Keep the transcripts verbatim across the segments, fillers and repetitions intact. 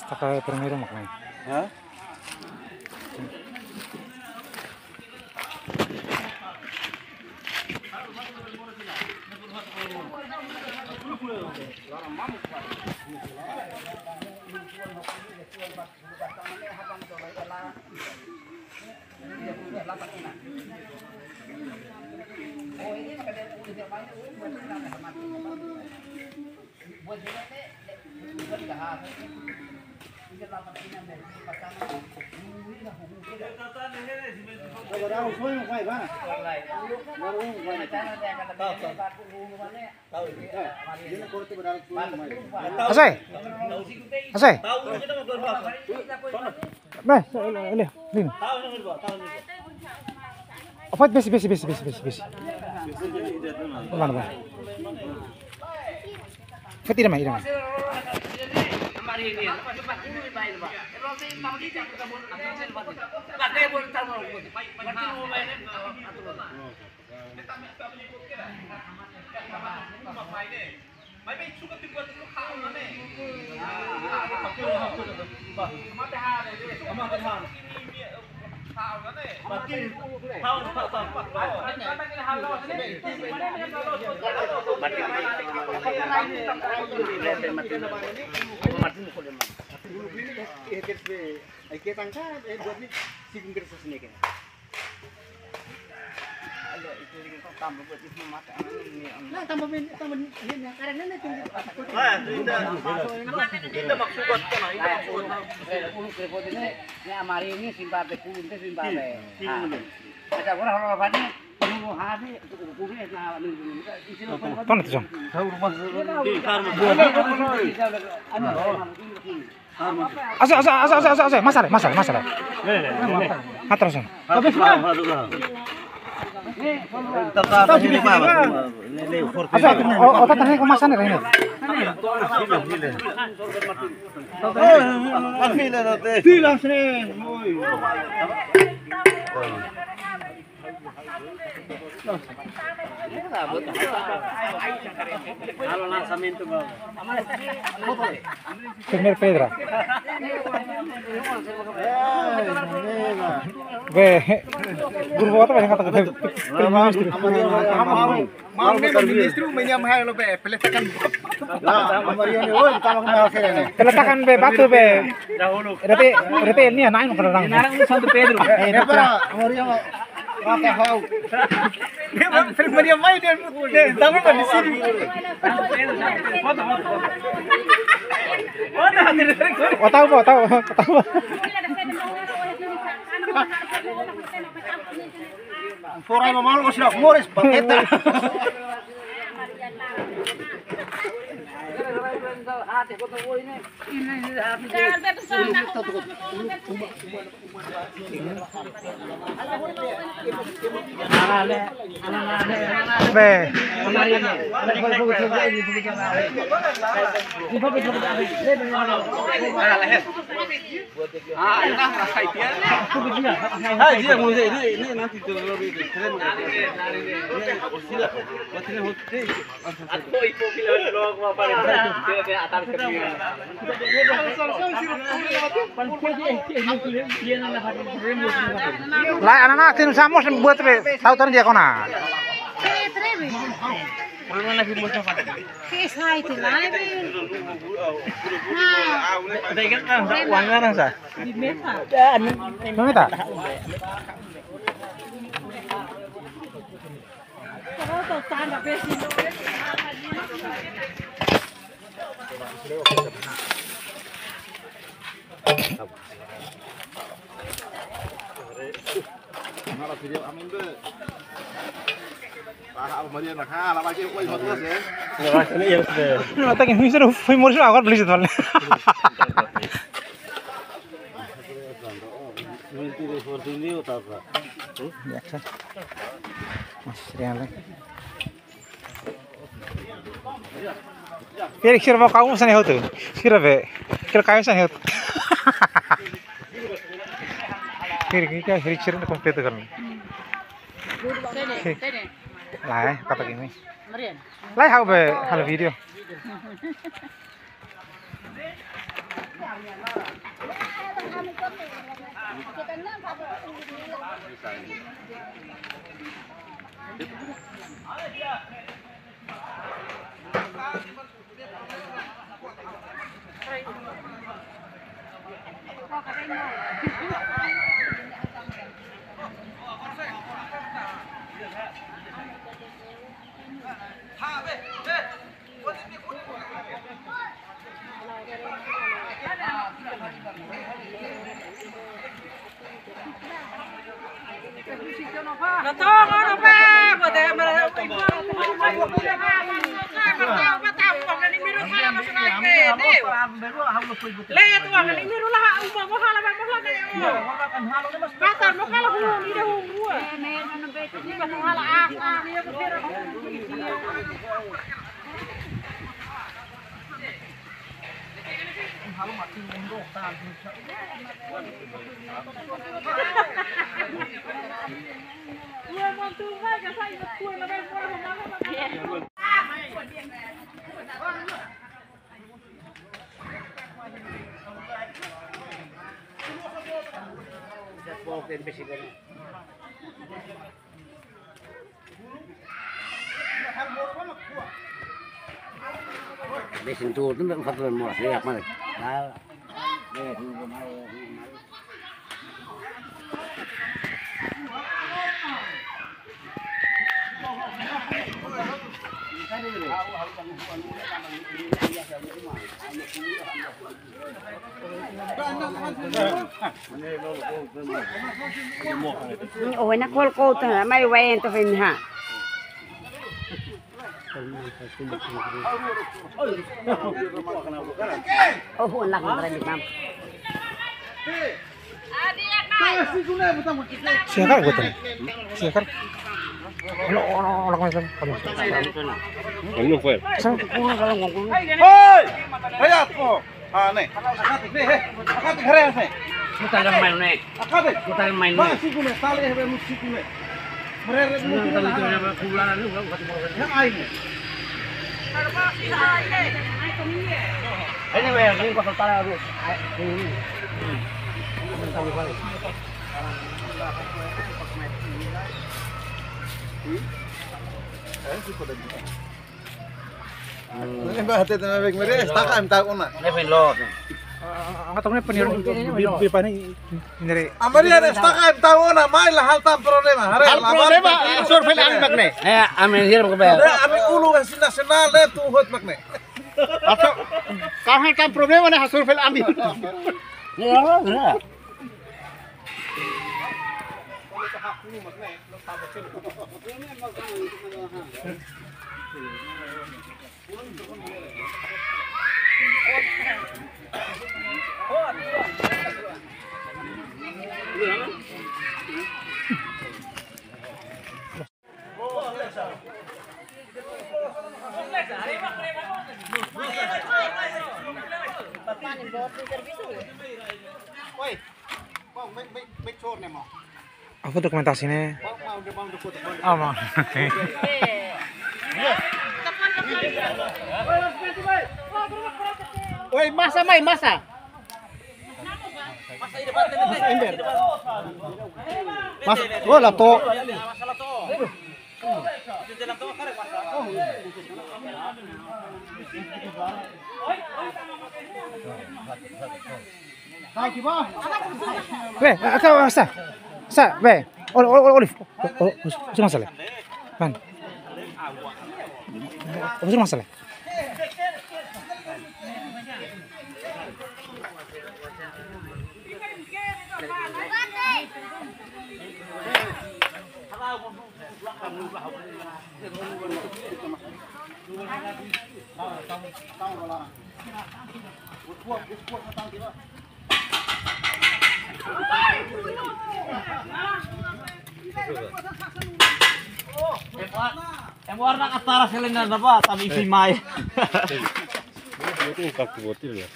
Taka primero maknanya. Hah? Asai, asai. Nah, ini, ini. Apa besi besi besi besi besi besi. Mana mana? Fati ramai ramai. Mana tu jam? Asa asa asa asa asa asa masalah masalah masalah. Hatar jam. Asa otak tanya ke masan ini. Bilang sini. Halo lanzamiento Primer pedra. Ve, guru apa yang kata kata ministri. Mau ministri mainnya mahal lo be, peletakan. Peletakan be batu be. Berarti berarti ini naik ke orang. Narang ini Santo Pedro. Ya para, amornya rata hau. Film dia main dia, tangan di sini. Oh tahu po, tahu, tahu. Foray mamalo ko sila, Morris, paketa. Be. Lah anak-anak tin samos buat be. Tahu tahu dia kona. Mengita? Mata que me hizo fue morir agora beli tuh. Biasa. Mas real. फिर खीर वो काऊ सने होते खीर बे खीर काऊ सने होते खीर की क्या खीर खीर ने कंप्लीट करना lah kata gini lah, how be hal video Besin tu tu memang faktor murah ya mana. Nah, ôi nó cô cô từ là mấy quen tôi phải hả oh hôn lặng rồi được không Siakar gue tuh. Siakar. Lo lo lo macam. Kamu fue. Hei, lihat kok. Ah, nih. Akati, nih, heh. Akati keren nih. Kita yang main nih. Akati. Kita yang main nih. Masih gue saleh be musik gue. Mereka Kita itu yang kularan lu kan yang air nih. Ini weh, ini kok tara lu. Ini. Ini bahasa itu memang mereka setakat minta ona. Ini pelot. Angkat tangannya penir di depan ini dari. Amari ada setakat minta ona, main lah hal tam problema. Hal problema survei ang magne. Eh, amin hier ko ba. Ada ami ulu kasi nasional deh tuh hot magne. Atau kahit ang problema na survei amin. Ya, ya. Woi, mau make make make sure nih mau. Apa dokumentasinya? Mau udah mau udah foto. Ah, mau. Woi, masa mai masa. Mas, oh lato. Weh, kau sa, sa, weh, ol, ol, ol, olive, oh, apa masalah? Man, apa masalah? Yang warna katara silinder apa? Tapi isi mai. Itu kaki botil ya.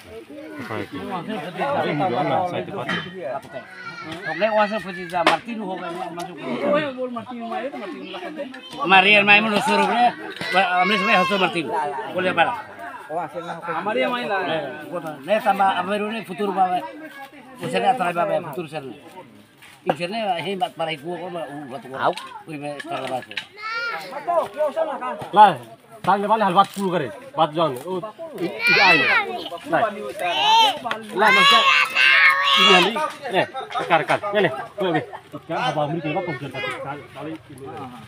Oke, wasa pecisa Martino hoga masuk. Oh, ya bol Martino mai itu Martino lah kan. Marian mai mun suruh ne. Amnes mai hasil Martin. Boleh bala. Amaria main lah. Nih tambah Averu nih futur bawa. Misalnya try bawa futur sen. Incernya hebat para iku kok buat gua. Wih be sekarang bahasa. Lah, tangga balik hal bat puluh kare. Bat jang. Oh, tidak aja. Lah. Lah masa ini ali. Eh, kar kar. Ya le. Oke. Kan apa mri ke bapak kerja kali ini.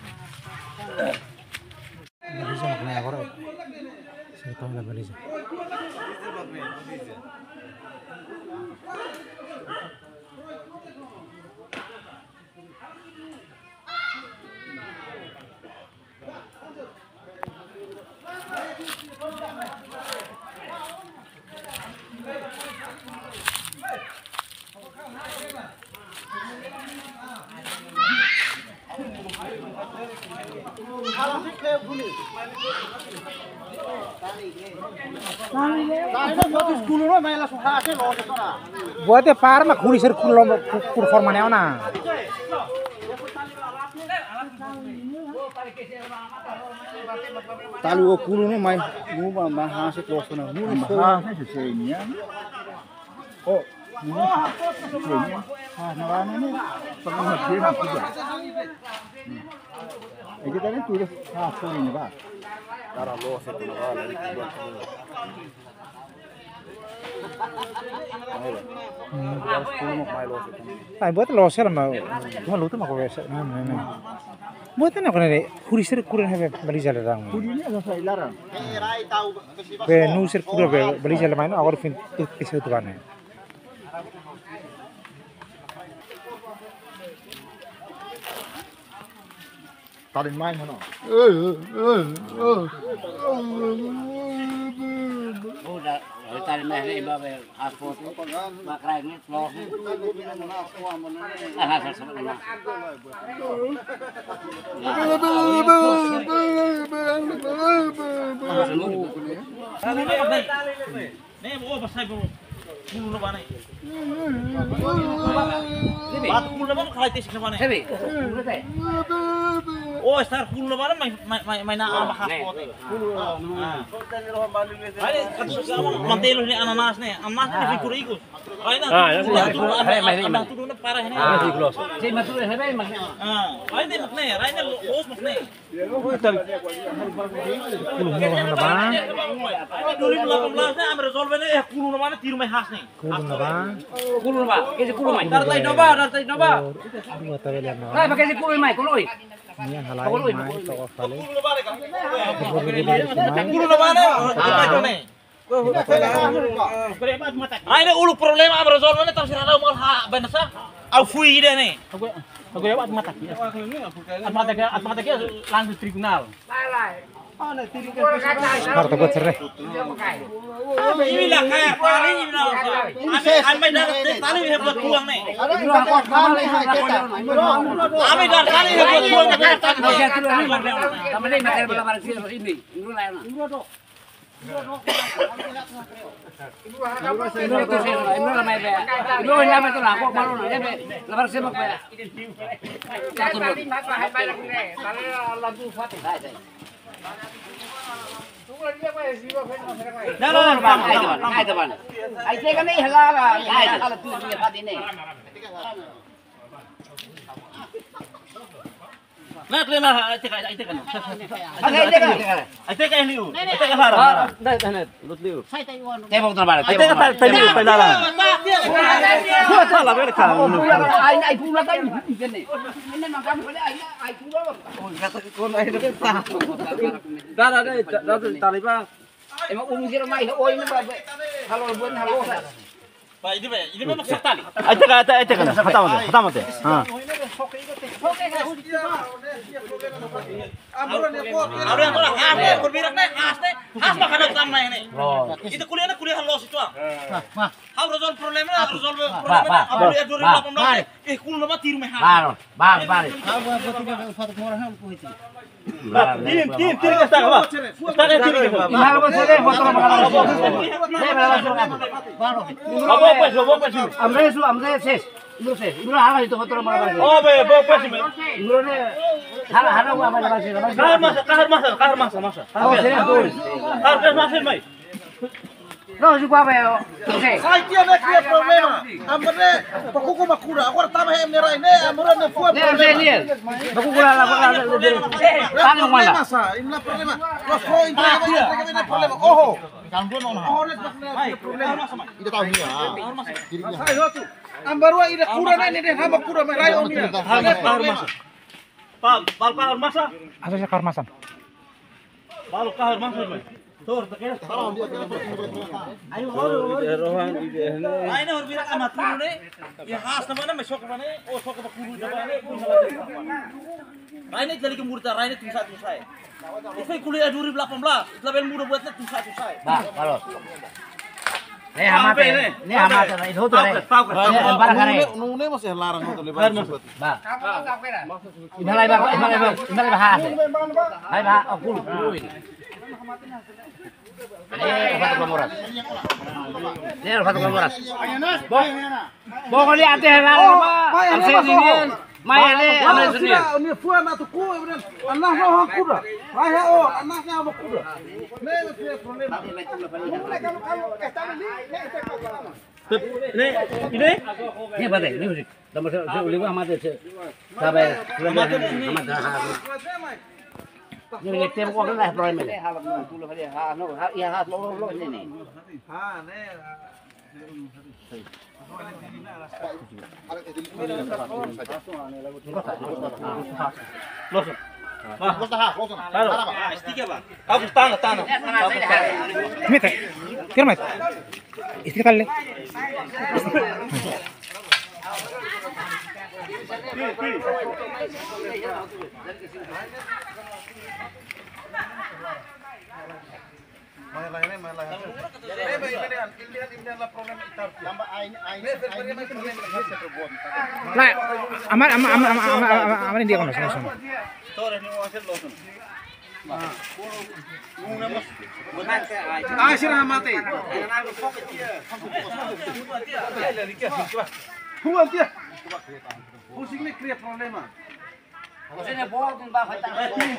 Balisa makna ya kore. Saya tahu lah balisa. Buatnya par mah kuri ser kulo kur forma ne ona. Talu o kulo no mai mu ba ma ha se ko na mu ha se se nya. Oh, mu se nya. Ha na ba ne pag na se na kuja. Eh kita ni tu ha so ni ba. Tara lo se tu ba la ni buat. Ay, buat lo ser ma. Cuma lu tu ma ko wesa. Nah, nah, nah. Buat na ko na kuri ser kuren have bali jala rang. Kuri ni asa ilaran. Be nu ser kuri be bali jala mai no agor fin tu kise tu bane. Tarin mai no. Udah, tadi mah ini bawa aspot, makrai ini loh. Ah, asal sama Nih, bawa pasai bulu, bulu lebar nih. Batu bulu lebar kalau itu sih lebar nih. Oh, star bulu lebar main main main apa khas kote. Ada kan sama mantelo nih ananas nih, ananas nih fikur ikut. Ayo nah, ada turun parah nih. Saya masuk ya, saya masuk. Ah, ayo nih makne, ayo nih los makne. Kulo mo na ba? dua ribu delapan belas nih, am resolve nih, eh kulo lebar nih tiru main khas nih. Kulo na ba? Kulur ba, kasi kulur mai. Dartay no ba, dartay no ba. Dua tagal yan no. Ay, kasi kulur mai, kulur. Niyan halay mai to fale. Kulo lebar nih, apa itu nih? Ah ini ulu problema am resolve nih terus ada mal ha benasa. Au fui deh nih. Aku ya at mata kia. At mata kia, at mata kia langsung tribunal. Marta buat ser deh. Ini lah kayak tali ini lah. Ame ame dar tali ini buat tuang nih. Ame dar tali ini buat tuang nih. Kamu ni makan bola barang sini ini. Ini lah na. Ini tu sih, ini lah mai be. Ini ni apa tu lah? Kau malu ni be. Lebar sih mak be. Satu dulu. Nah, nah, nah, Bang, ay teman, ay teman. Ay teka ni halala, ay halala tu ni hati ni. nah, terima, cek, cek, cek, Ay teka, cek, cek yang liu, cek yang harap. Dah, dah, dah. Lut liu. tebok tu balik. Cek yang tadi liu, pedala. Gua salah berkah. Ay ay pula kan ini. Ini makan boleh ay ay pula. Dah, dah, dah, dah, tali bang. Emang umur sih mai, oh ini ba. Halo buat halo. Pak, ini Pak, ini memang sertali. Aja ka, aja, aja ka. Hata mo, hata mo te. Ha. Ada yang tolak, ah, nih, berbirak nih, khas nih, khas makan utama ini. Itu kuliahnya kuliah los itu ah. Harus resolve problemnya, harus resolve problemnya. Apa dia dua ribu delapan belas? Eh, kuliah nama tiru meh. Bar, bar, bar. Tim, tim, tim ke sana, Pak. Ustaz tim ke sana. Ini halo saya foto makan. Apa apa sih, apa sih? Amre su, amre ses. Itu ses. Itu halo itu foto makan. Oh, be, apa sih? Itu ne halo halo apa apa sih. Kahar masa, kahar masa, kahar masa, masa. Oh, saya tuh. Kahar masa, mai. No, si qua về. Oke. Sai dia ne clear problema. Amane pakuku makura. Agora tama he mera ne amura ne fuan Ni problema. ni. Baku kula la kula. Tano Problema mana? sa, inna problema. Los ko entrega me entrega me problema. Oho. Gangguan ona. Oho ne problema. Ida tahu ni ah. Sai hotu. Ambarua ida kura ne ne hamba kura me rai oni. Hamba kahar masa. Pal pal kahar masa. Asal saya karmasan. Pal kahar masa me. Tor takena. Ayo rohan ide ne. Aina hor birak amat ne. Ya khas namanya me sok mane. Oh sok bakuru jabane. Raine jadi kemurta Raine tusa tusa. Itu kuliah dua ribu delapan belas. Label muda buatnya tusa tusa. Ba, balos. Ni hamate. Ni hamate na itu tuh. Ni embar kare. Nune masih larang itu lebar. Ba. Inhalai ba, inhalai ba, inhalai ba ha. Hai ba, aku lu ini. Ini Fatu Kamuras. Ini Fatu Kamuras. Bo. Bo kali ate larang apa? Amse ini. Maya le amre sini. Ini fuan atau ku benar. Allah no hakura. Raya oh, anaknya apa kuda. Ne ne problem. Ini ini Ini apa deh? Ini musik. Tambah saya uliwa amate sampai amat dah. Ini ni tem ko lah problem ni. Ha lo tu lo ha no ha ya ha lo lo ni ni. Ha ne. Loh. Loh dah, loh sana. Ah, stiker ba. Aku tanah tanah. Mete. Kira mate. Isti kalle. Main lainnya, main lainnya. Ini Indian, Indian, Indian lah problem itar. Tambah ain, ain, ain ini problem kita terbuat. Lah, aman aman aman aman aman aman dia kono sono sono. Sore ni wasit losun. Ah. Nung namas. Ah, sira mati. Huwa dia. Pusing ni create problema. Sini bawa pun ba fata.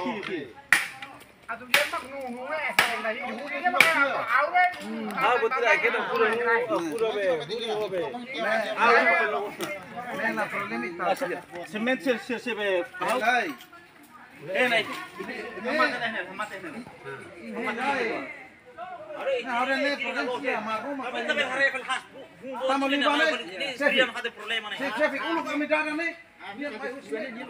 Ah, betul lah. Kita pura pura be, pura be. Ah, nah problem itu. Semen sel sel sel be. Hai. Eh, naik. Hamat ni, hamat ni. Hamat ni. Nah, orang ni problem siapa? Maru mak. Tapi tapi hari pelhas. Tamu lima ni. Dia nak ada problem ni. Chef, ulu kami dah ni. Dia mai usia ni.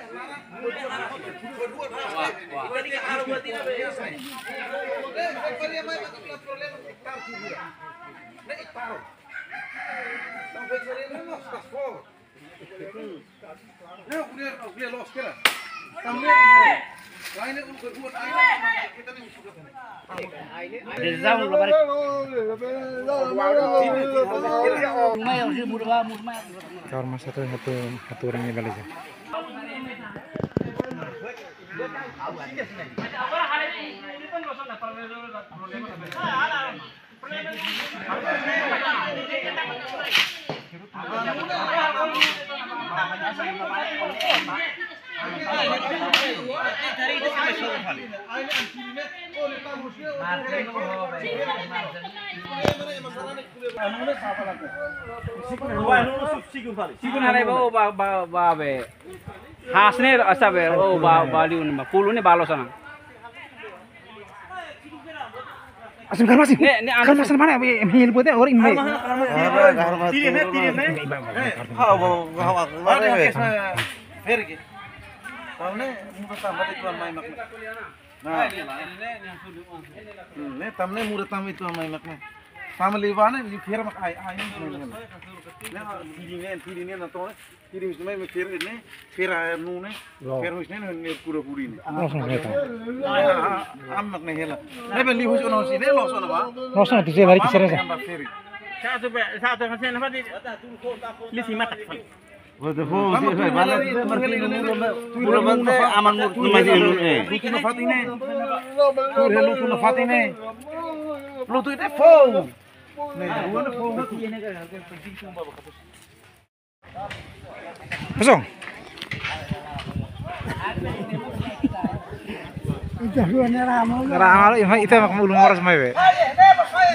Ini kan harus buat ini be. Dia mai problem itar juga. Ni itar. Sampai hari ni mas kasfor. Ni dia dia los kira. Kami lainnya untuk buat air kita ni sudah. Rezam lo balik. Rumah yang sih murah murah. Kamar mas satu satu satu orang ini balik. Sikun halai ba ba ba ba be. Hasne asa be o ba bali un ma pulu ni balo sana. Asim karmasin. Ne ne Karmasin mana? Mihil buatnya orang ini. Tiri ne tiri ne. Ha wa wa wa wa. Fergi. Tahu ne muda tambah itu amai makna. Nah. Ne tamne muda tambah itu amai makna. Family bane ni fer mak ai ai ni ne. Ne tiri ne tiri ne na to ne. Tiri me me fer ne. Fer nu ne. Fer hus ne ne pura puri ne. Langsung mereka. Am makna hela. Ne ben li hus ono si ne lo so na ba. Langsung nanti saya balik ke sana. Satu be satu hasen apa di lisi mata. Waduh, sih, saya balik. Pura bante aman mur masih lu eh. Lu tu nafat ini. Pura lu tu nafat ini. Lu tu itu phone. Nih, lu ni phone tu. Pasong. Ramal, itu mak ulung orang semai be.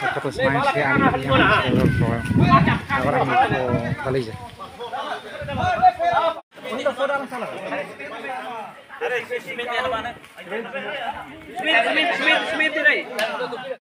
kata semain si ani yang soal orang itu Malaysia. Ada semen yang mana? Smith, Smith, Smith, Smith,